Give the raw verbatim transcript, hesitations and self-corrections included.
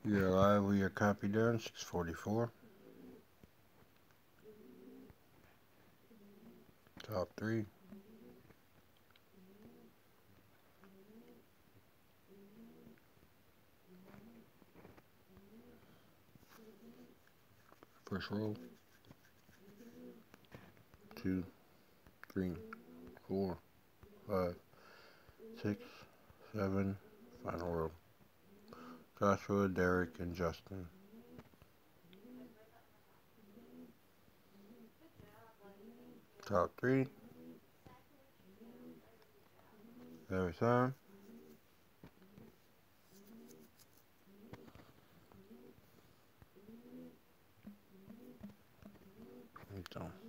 You're live with your copy done, six forty-four. Top three. First roll. Two, three, four, five, six, seven. Final row. Joshua, Derek, and Justin. Top three. Every time. Então.